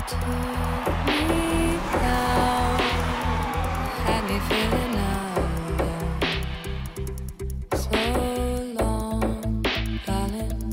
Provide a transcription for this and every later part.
me down, had me feeling alone. So long, darling.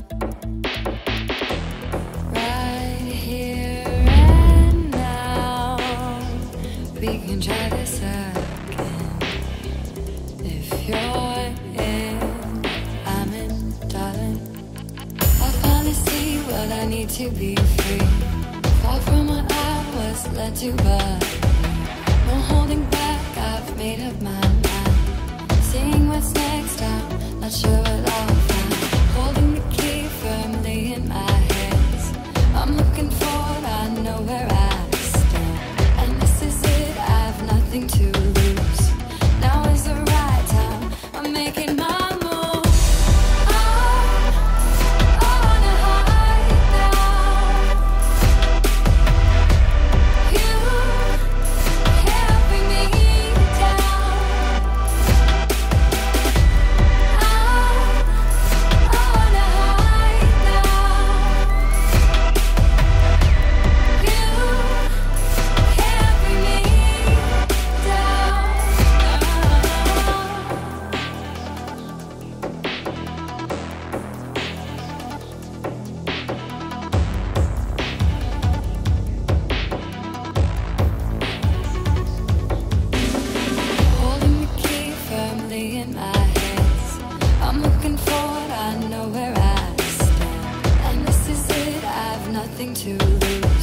Right here and now, we can try this again. If you're in, I'm in, darling. I'll finally see what I need to be free. Far from what I was led to, but no holding back, I've made up my mind. Seeing what's next, I'm not sure what I'll find. Holding the key firmly in my hands, I'm looking forward, I know where I stand. And this is it, I've nothing to lose. Now is the right time, I'm making my in my hands, I'm looking forward, I know where I stand. And this is it, I've nothing to lose.